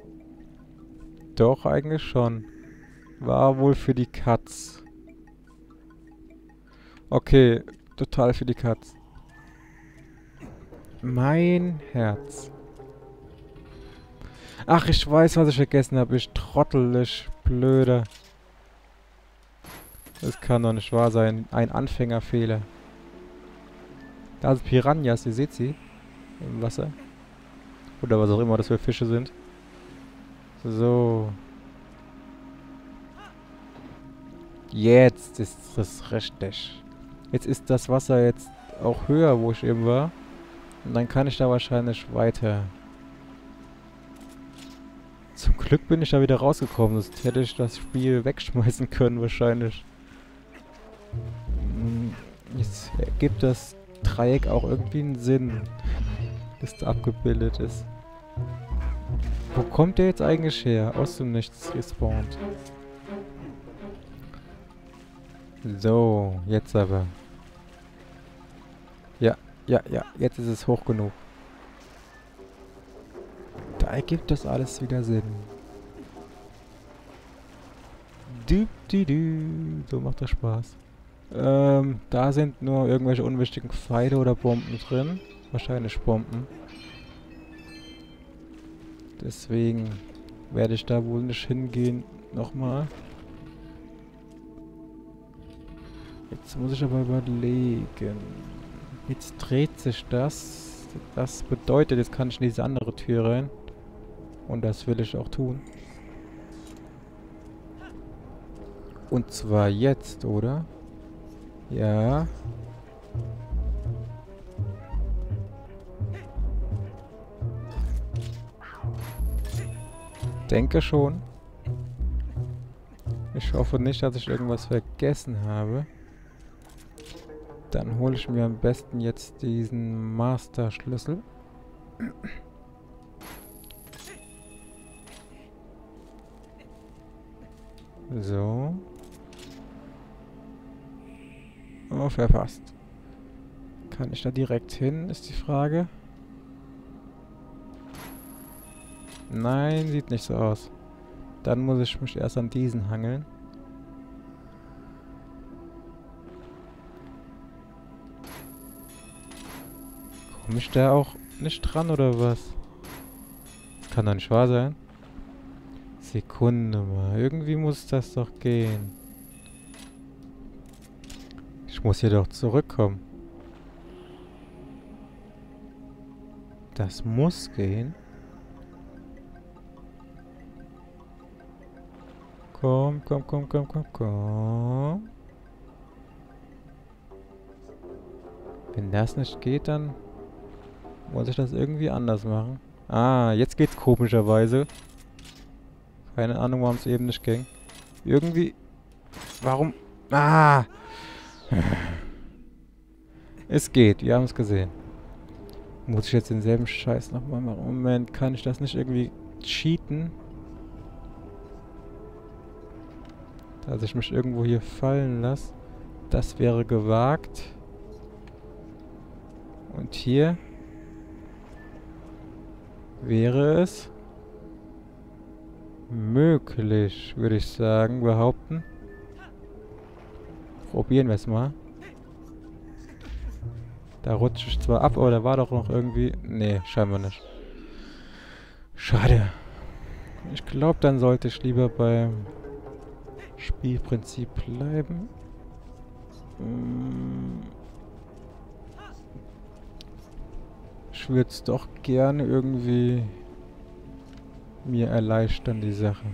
Doch, eigentlich schon. War wohl für die Katz. Okay, total für die Katz. Mein Herz. Ach, ich weiß, was ich vergessen habe. Ich Trottel, ich Blöder. Das kann doch nicht wahr sein. Ein Anfängerfehler. Da sind Piranhas, ihr seht sie. Im Wasser. Oder was auch immer das für Fische sind. So. Jetzt ist das richtig. Jetzt ist das Wasser jetzt auch höher, wo ich eben war. Und dann kann ich da wahrscheinlich weiter. Zum Glück bin ich da wieder rausgekommen. Sonst hätte ich das Spiel wegschmeißen können wahrscheinlich. Jetzt ergibt das Dreieck auch irgendwie einen Sinn, dass da abgebildet ist. Wo kommt der jetzt eigentlich her? Aus dem Nichts respawnt. So, jetzt aber. Ja, jetzt ist es hoch genug. Da ergibt das alles wieder Sinn. So macht das Spaß. Da sind nur irgendwelche unwichtigen Pfeile oder Bomben drin. Wahrscheinlich Bomben. Deswegen werde ich da wohl nicht hingehen. Nochmal. Jetzt muss ich aber überlegen. Jetzt dreht sich das. Das bedeutet, jetzt kann ich in diese andere Tür rein. Und das will ich auch tun. Und zwar jetzt, oder? Ja. Denke schon. Ich hoffe nicht, dass ich irgendwas vergessen habe. Dann hole ich mir am besten jetzt diesen Master-Schlüssel. So. Oh, verpasst. Kann ich da direkt hin, ist die Frage. Nein, sieht nicht so aus. Dann muss ich mich erst an diesen hangeln. Komme ich da auch nicht dran oder was? Kann doch nicht wahr sein. Sekunde mal. Irgendwie muss das doch gehen. Ich muss hier doch zurückkommen. Das muss gehen. Komm, komm, komm, komm, komm, komm. Wenn das nicht geht, dann muss ich das irgendwie anders machen. Ah, jetzt geht's komischerweise. Keine Ahnung, warum es eben nicht ging. Irgendwie... Warum... Ah! Es geht, wir haben es gesehen. Muss ich jetzt denselben Scheiß nochmal machen? Moment, kann ich das nicht irgendwie cheaten? Dass ich mich irgendwo hier fallen lasse. Das wäre gewagt. Und hier wäre es möglich, würde ich sagen, behaupten. Probieren wir es mal. Da rutsche ich zwar ab, aber da war doch noch irgendwie... Nee, scheinbar nicht. Schade. Ich glaube, dann sollte ich lieber beim Spielprinzip bleiben. Ich würde es doch gerne irgendwie mir erleichtern, die Sache.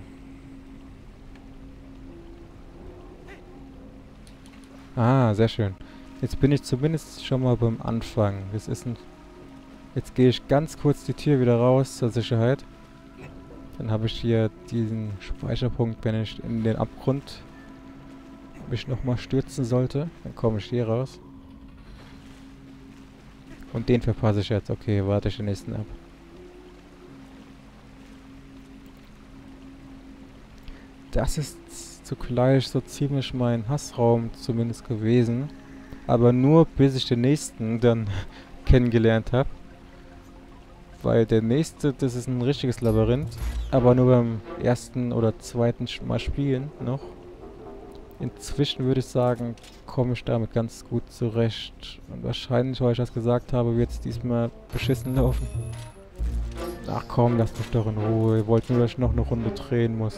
Ah, sehr schön. Jetzt bin ich zumindest schon mal beim Anfang. Das ist ein... Jetzt gehe ich ganz kurz die Tür wieder raus zur Sicherheit. Dann habe ich hier diesen Speicherpunkt, wenn ich in den Abgrund mich nochmal stürzen sollte. Dann komme ich hier raus. Und den verpasse ich jetzt. Okay, warte ich den nächsten ab. Das ist zugleich so ziemlich mein Hassraum zumindest gewesen. Aber nur bis ich den nächsten dann kennengelernt habe. Weil der nächste, das ist ein richtiges Labyrinth. Aber nur beim ersten oder zweiten Mal spielen noch. Inzwischen würde ich sagen, komme ich damit ganz gut zurecht. Und wahrscheinlich, weil ich das gesagt habe, wird es diesmal beschissen laufen. Ach komm, lasst mich doch in Ruhe. Ihr wollt nur, dass ich noch eine Runde drehen muss.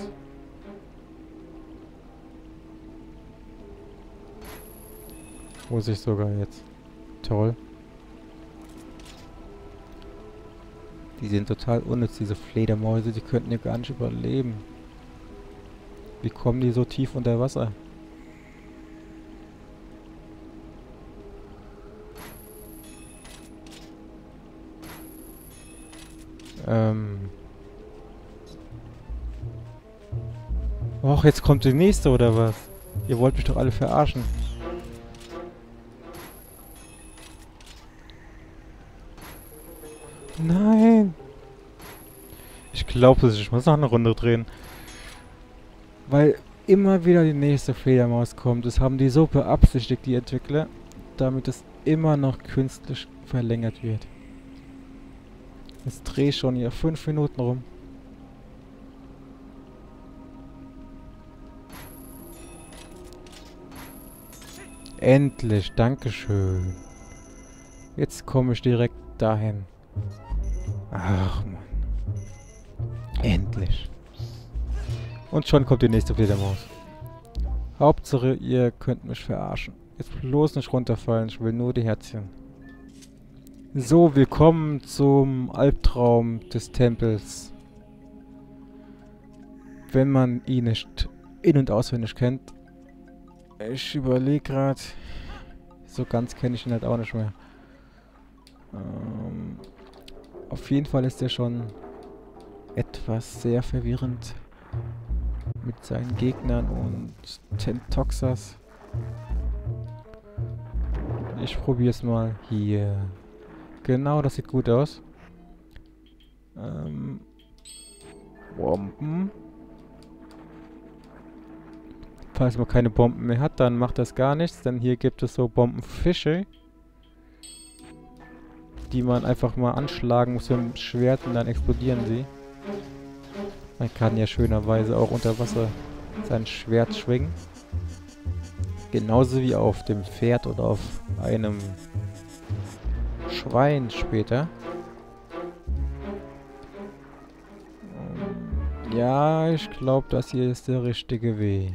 Muss ich sogar jetzt. Toll. Die sind total unnütz, diese Fledermäuse. Die könnten ja gar nicht überleben. Wie kommen die so tief unter Wasser? Och, jetzt kommt die nächste, oder was? Ihr wollt mich doch alle verarschen. Nein! Ich glaube, ich muss noch eine Runde drehen. Weil immer wieder die nächste Fledermaus kommt. Das haben die so beabsichtigt, die Entwickler, damit es immer noch künstlich verlängert wird. Jetzt drehe ich schon hier 5 Minuten rum. Endlich, dankeschön. Jetzt komme ich direkt dahin. Ach man. Endlich. Und schon kommt die nächste Fledermaus. Hauptsache, ihr könnt mich verarschen. Jetzt bloß nicht runterfallen, ich will nur die Herzchen. So, willkommen zum Albtraum des Tempels. Wenn man ihn nicht in- und auswendig kennt. Ich überlege gerade. So ganz kenne ich ihn halt auch nicht mehr. Auf jeden Fall ist er schon etwas sehr verwirrend. Mit seinen Gegnern und Tentoxas. Ich probiere es mal hier. Genau, das sieht gut aus. Bomben. Falls man keine Bomben mehr hat, dann macht das gar nichts, denn hier gibt es so Bombenfische, die man einfach mal anschlagen muss mit dem Schwert und dann explodieren sie. Man kann ja schönerweise auch unter Wasser sein Schwert schwingen. Genauso wie auf dem Pferd oder auf einem Schwein später. Ja, ich glaube, das hier ist der richtige Weg.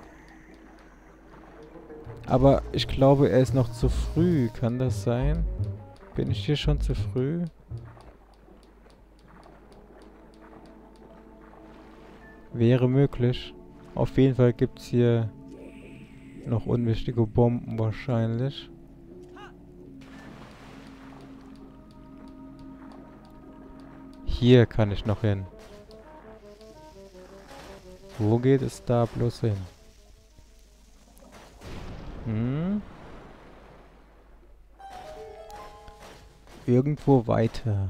Aber ich glaube, er ist noch zu früh. Kann das sein? Bin ich hier schon zu früh? Wäre möglich. Auf jeden Fall gibt es hier noch unwichtige Bomben wahrscheinlich. Hier kann ich noch hin. Wo geht es da bloß hin? Irgendwo weiter.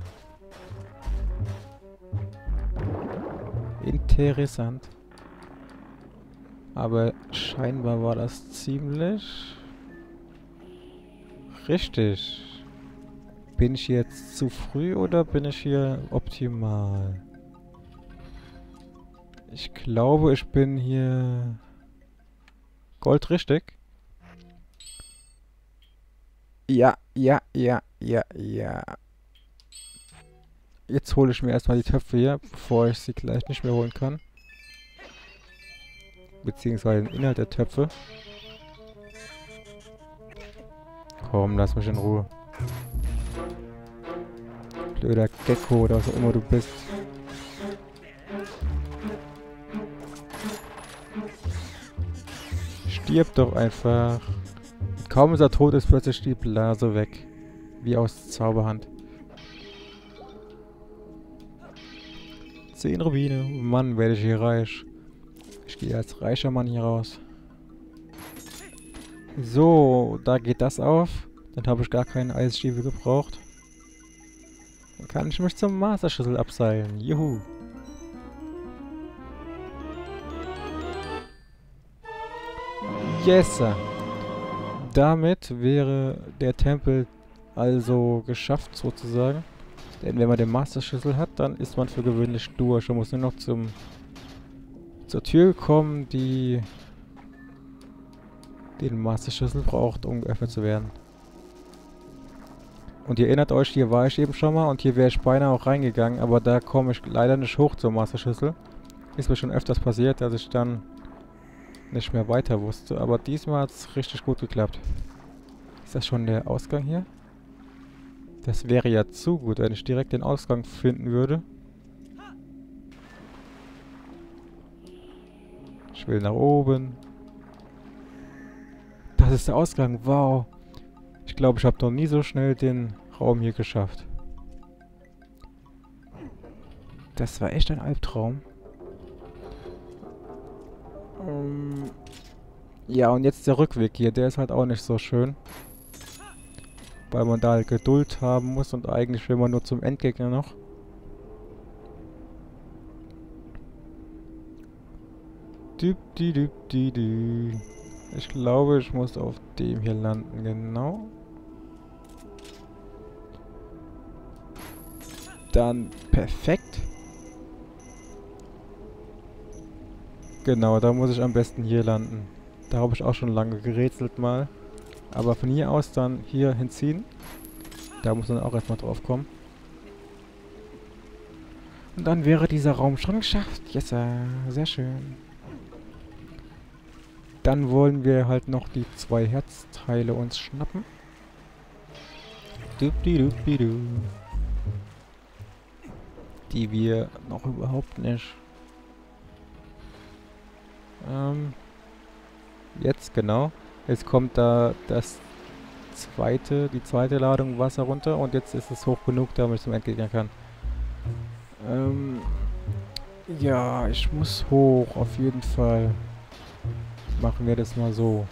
Interessant. Aber scheinbar war das ziemlich richtig. Bin ich jetzt zu früh oder bin ich hier optimal? Ich glaube, ich bin hier goldrichtig. Ja. Jetzt hole ich mir erstmal die Töpfe hier, bevor ich sie gleich nicht mehr holen kann. Beziehungsweise den Inhalt der Töpfe. Komm, lass mich in Ruhe. Blöder Gecko oder was auch immer du bist. Stirb doch einfach. Und kaum ist er tot, ist plötzlich die Blase weg. Wie aus Zauberhand. 10 Rubine. Mann, werde ich hier reich. Ich gehe als reicher Mann hier raus. So, da geht das auf. Dann habe ich gar keinen Eisstiefel gebraucht. Dann kann ich mich zum Masterschlüssel abseilen. Juhu. Yes, sir. Damit wäre der Tempel also geschafft sozusagen. Denn wenn man den Masterschlüssel hat, dann ist man für gewöhnlich durch. Man muss nur noch zur Tür kommen, die den Masterschlüssel braucht, um geöffnet zu werden. Und ihr erinnert euch, hier war ich eben schon mal und hier wäre ich beinahe auch reingegangen, aber da komme ich leider nicht hoch zum Masterschlüssel. Ist mir schon öfters passiert, dass ich dann nicht mehr weiter wusste, aber diesmal hat es richtig gut geklappt. Ist das schon der Ausgang hier? Das wäre ja zu gut, wenn ich direkt den Ausgang finden würde. Ich will nach oben. Das ist der Ausgang, wow. Ich glaube, ich habe noch nie so schnell den Raum hier geschafft. Das war echt ein Albtraum. Ja, und jetzt der Rückweg hier, der ist halt auch nicht so schön. Weil man da halt Geduld haben muss und eigentlich will man nur zum Endgegner noch. Ich glaube, ich muss auf dem hier landen, genau. Dann perfekt. Genau, da muss ich am besten hier landen. Da habe ich auch schon lange gerätselt mal. Aber von hier aus dann hier hinziehen. Da muss man auch erstmal drauf kommen. Und dann wäre dieser Raum schon geschafft. Yes, sehr schön. Dann wollen wir halt noch die 2 Herzteile uns schnappen. Die wir noch überhaupt nicht. Jetzt, genau. Jetzt kommt da die zweite Ladung Wasser runter und jetzt ist es hoch genug, damit ich zum Endgegner kann. Ja, ich muss hoch, auf jeden Fall. Machen wir das mal so.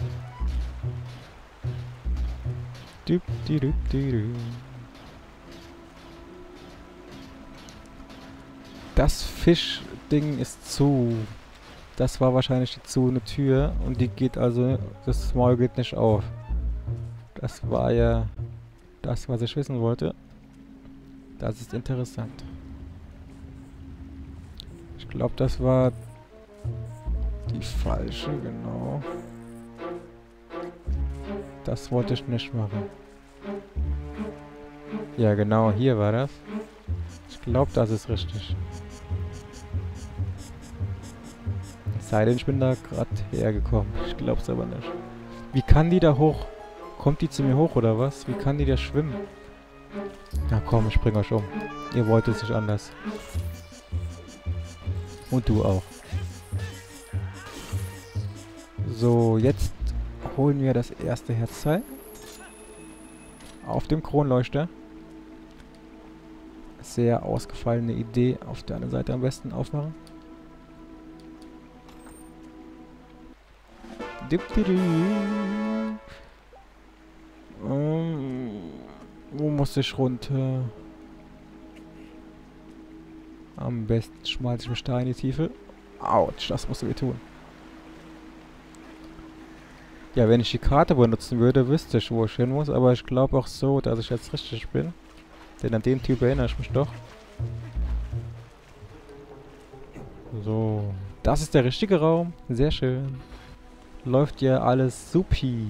Das Fischding ist zu. Das war wahrscheinlich die zu eine Tür und die geht also, das Maul geht nicht auf. Das war ja das, was ich wissen wollte. Das ist interessant. Ich glaube, das war die falsche, genau. Das wollte ich nicht machen. Ja, genau, hier war das. Ich glaube, das ist richtig. Es sei denn, ich bin da gerade hergekommen. Ich glaube es aber nicht. Wie kann die da hoch? Kommt die zu mir hoch oder was? Wie kann die da schwimmen? Na komm, ich bring euch um. Ihr wollt es nicht anders. Und du auch. So, jetzt holen wir das erste Herzteil. Auf dem Kronleuchter. Sehr ausgefallene Idee. Auf der anderen Seite am besten aufmachen. Wo muss ich runter? Am besten schmeiße ich mich da in die Tiefe. Autsch, das musst du mir tun. Ja, wenn ich die Karte benutzen würde, wüsste ich, wo ich hin muss. Aber ich glaube auch so, dass ich jetzt richtig bin. Denn an den Typ erinnere ich mich doch. So, das ist der richtige Raum. Sehr schön. Läuft ja alles supi.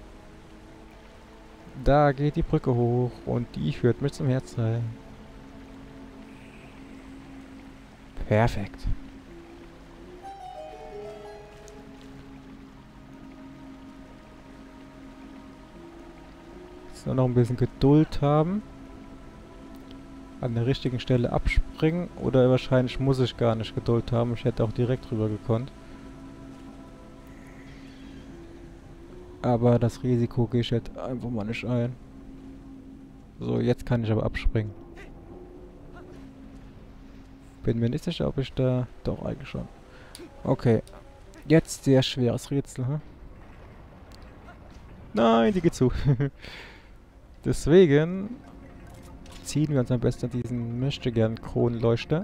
Da geht die Brücke hoch und die führt mich zum Herzteil. Perfekt. Jetzt nur noch ein bisschen Geduld haben. An der richtigen Stelle abspringen. Oder wahrscheinlich muss ich gar nicht Geduld haben. Ich hätte auch direkt rüber gekonnt. Aber das Risiko gehe ich jetzt einfach mal nicht ein. So, jetzt kann ich aber abspringen. Bin mir nicht sicher, ob ich da... Doch, eigentlich schon. Okay. Jetzt sehr schweres Rätsel, hm? Nein, die geht zu. Deswegen ziehen wir uns am besten diesen Möchtegern-Kronleuchter.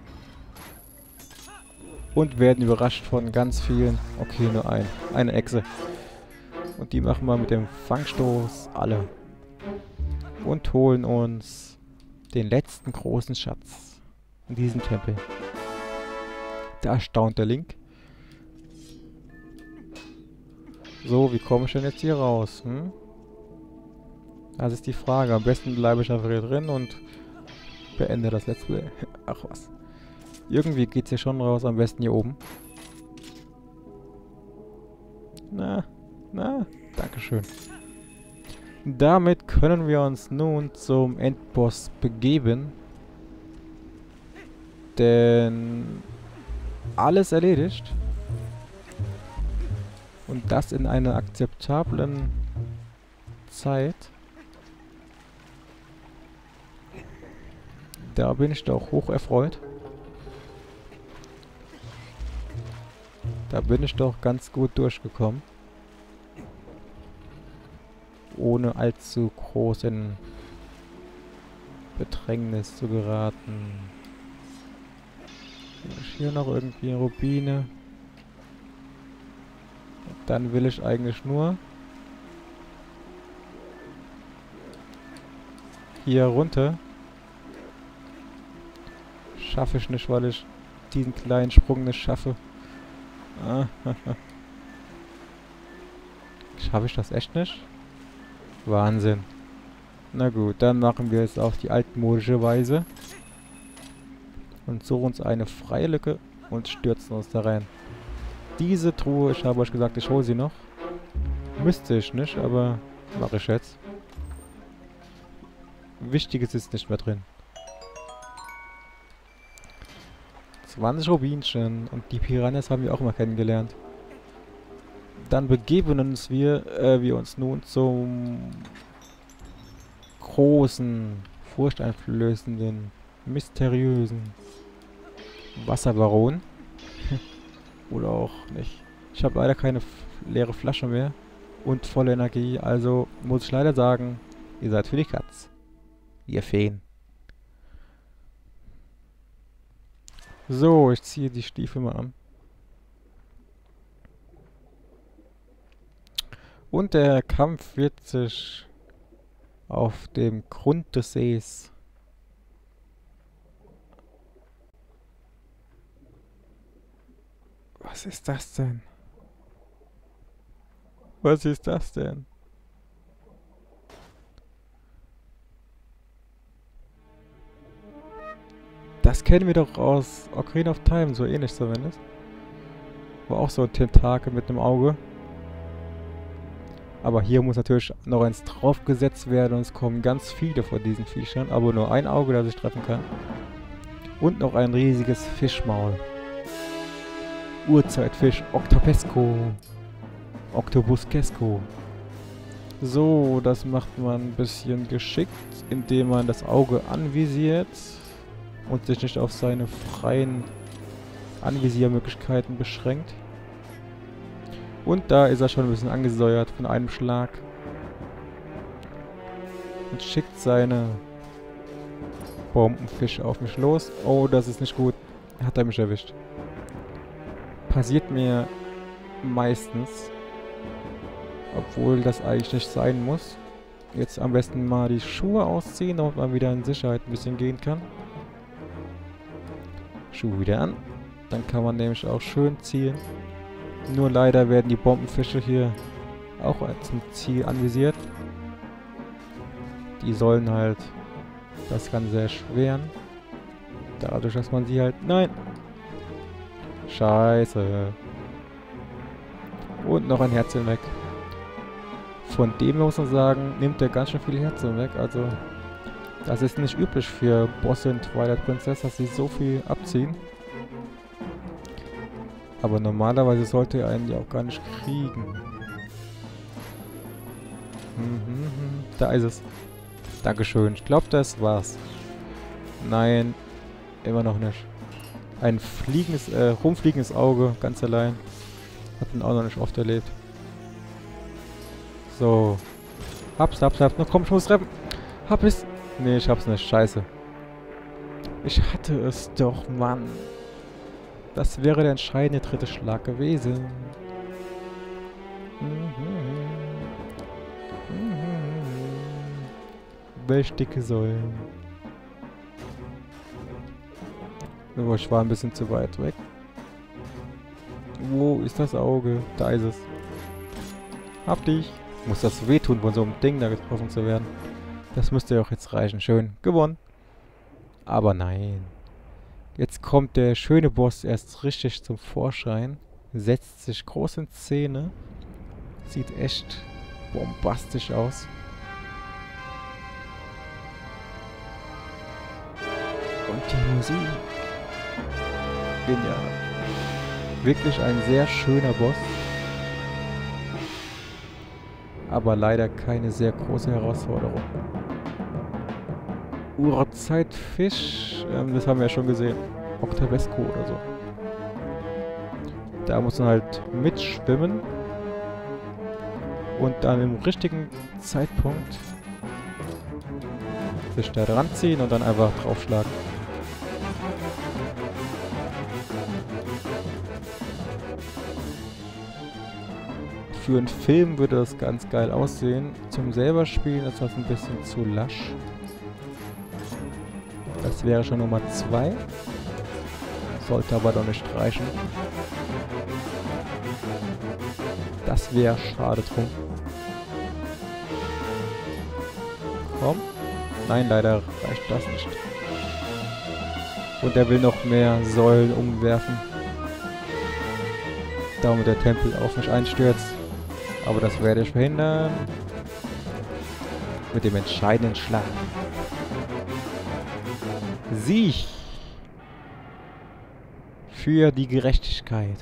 Und werden überrascht von ganz vielen... Okay, nur eine Echse. Und die machen wir mit dem Fangstoß alle. Und holen uns den letzten großen Schatz in diesem Tempel. Da staunt der Link. So, wie komme ich denn jetzt hier raus? Hm? Das ist die Frage. Am besten bleibe ich einfach hier drin und beende das Let's Play. Ach was. Irgendwie geht's hier schon raus. Am besten hier oben. Na, dankeschön. Damit können wir uns nun zum Endboss begeben. Denn alles erledigt. Und das in einer akzeptablen Zeit. Da bin ich doch hoch erfreut. Da bin ich doch ganz gut durchgekommen. Ohne allzu groß in Bedrängnis zu geraten. Hier noch irgendwie Rubine. Dann will ich eigentlich nur hier runter. Schaffe ich nicht, weil ich diesen kleinen Sprung nicht schaffe. Schaffe ich das echt nicht? Wahnsinn. Na gut, dann machen wir es auf die altmodische Weise. Und suchen uns eine freie Lücke und stürzen uns da rein. Diese Truhe, ich habe euch gesagt, ich hole sie noch. Müsste ich nicht, aber mache ich jetzt. Wichtiges ist nicht mehr drin. 20 Rubinchen und die Piranhas haben wir auch mal kennengelernt. Dann begeben wir uns nun zum großen, furchteinflößenden, mysteriösen Wasserbaron. Oder auch nicht. Ich habe leider keine leere Flasche mehr und volle Energie, also muss ich leider sagen, ihr seid für die Katz. Ihr Feen. So, ich ziehe die Stiefel mal an. Und der Kampf wird sich auf dem Grund des Sees Was ist das denn? Was ist das denn? Das kennen wir doch aus Ocarina of Time, so ähnlich zumindest. War auch so ein Tentakel mit einem Auge. Aber hier muss natürlich noch eins draufgesetzt werden und es kommen ganz viele von diesen Viechern, aber nur ein Auge, das ich treffen kann. Und noch ein riesiges Fischmaul. Urzeitfisch Octopesco. Octobusquesco. So, das macht man ein bisschen geschickt, indem man das Auge anvisiert und sich nicht auf seine freien Anvisiermöglichkeiten beschränkt. Und da ist er schon ein bisschen angesäuert von einem Schlag. Und schickt seine Bombenfische auf mich los. Oh, das ist nicht gut. Hat er mich erwischt. Passiert mir meistens. Obwohl das eigentlich nicht sein muss. Jetzt am besten mal die Schuhe ausziehen, damit man wieder in Sicherheit ein bisschen gehen kann. Schuhe wieder an. Dann kann man nämlich auch schön zielen. Nur leider werden die Bombenfische hier auch zum Ziel anvisiert. Die sollen halt das Ganze erschweren. Dadurch, dass man sie halt... Nein! Scheiße. Und noch ein Herzchen weg. Von dem muss man sagen, nimmt er ganz schön viele Herzen weg. Also, das ist nicht üblich für Bosse in Twilight Princess, dass sie so viel abziehen. Aber normalerweise sollte er einen ja auch gar nicht kriegen. Da ist es. Dankeschön. Ich glaube, das war's. Nein, immer noch nicht. Ein fliegendes, rumfliegendes Auge, ganz allein. Hat ihn auch noch nicht oft erlebt. So. Hab's. Na komm, ich muss treffen. Hab ich's. Nee, ich hab's nicht. Scheiße. Ich hatte es doch, Mann. Das wäre der entscheidende dritte Schlag gewesen. Welch dicke Säulen. Oh, ich war ein bisschen zu weit weg. Wo ist das Auge? Da ist es. Hab dich. Muss das wehtun, von so einem Ding da getroffen zu werden. Das müsste ja auch jetzt reichen. Schön. Gewonnen. Aber nein. Jetzt kommt der schöne Boss erst richtig zum Vorschein. Setzt sich groß in Szene. Sieht echt bombastisch aus. Und die Musik. Genial. Wirklich ein sehr schöner Boss. Aber leider keine sehr große Herausforderung. Urzeitfisch, das haben wir ja schon gesehen. Octavesco oder so. Da muss man halt mitschwimmen. Und dann im richtigen Zeitpunkt sich da dran ziehen und dann einfach draufschlagen. Für einen Film würde das ganz geil aussehen. Zum selber spielen ist das ein bisschen zu lasch. Das wäre schon Nummer 2. Sollte aber doch nicht reichen. Das wäre schade drum. Komm. Nein, leider reicht das nicht. Und er will noch mehr Säulen umwerfen. Damit der Tempel auf mich einstürzt. Aber das werde ich verhindern. Mit dem entscheidenden Schlag. Sieg! Für die Gerechtigkeit.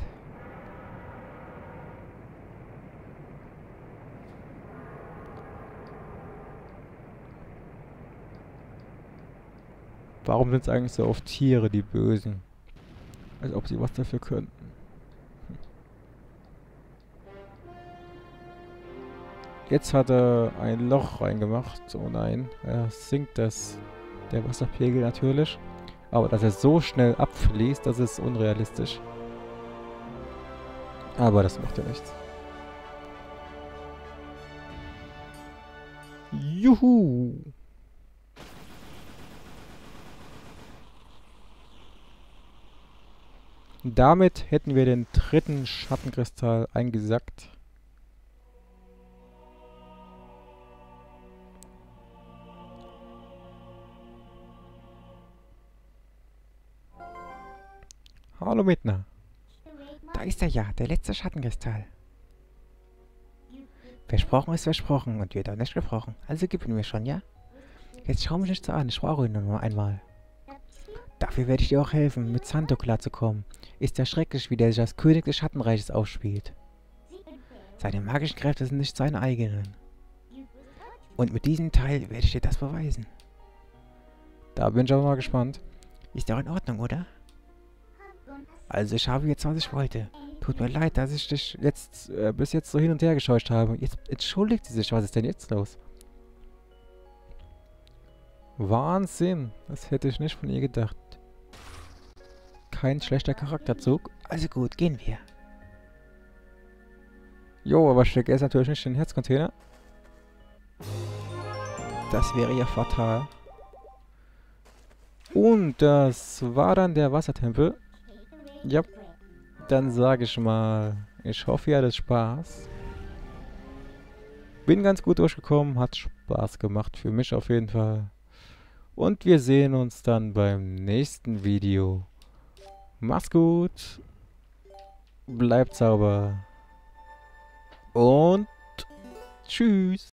Warum sind es eigentlich so oft Tiere, die Bösen? Als ob sie was dafür könnten. Jetzt hat er ein Loch reingemacht. Oh nein, er sinkt der Wasserpegel natürlich. Aber dass er so schnell abfließt, das ist unrealistisch. Aber das macht ja nichts. Juhu! Damit hätten wir den dritten Schattenkristall eingesackt. Hallo Midna. Da ist er ja, der letzte Schattenkristall. Versprochen ist versprochen und wird auch nicht gebrochen. Also gib ihn mir schon, ja? Jetzt schau mich nicht so an, ich brauche ihn nur einmal. Dafür werde ich dir auch helfen, mit Santo klarzukommen. Ist ja schrecklich, wie der sich als König des Schattenreiches aufspielt. Seine magischen Kräfte sind nicht seine eigenen. Und mit diesem Teil werde ich dir das beweisen. Da bin ich aber mal gespannt. Ist doch in Ordnung, oder? Also ich habe jetzt, was ich wollte. Tut mir leid, dass ich dich jetzt bis jetzt so hin und her gescheucht habe. Jetzt entschuldigt sie sich, was ist denn jetzt los? Wahnsinn, das hätte ich nicht von ihr gedacht. Kein schlechter Charakterzug. Also gut, gehen wir. Jo, aber steckt erst natürlich nicht in den Herzcontainer. Das wäre ja fatal. Und das war dann der Wassertempel. Ja, dann sage ich mal, ich hoffe, ihr hattet Spaß. Bin ganz gut durchgekommen, hat Spaß gemacht, für mich auf jeden Fall. Und wir sehen uns dann beim nächsten Video. Macht's gut, bleibt sauber und tschüss.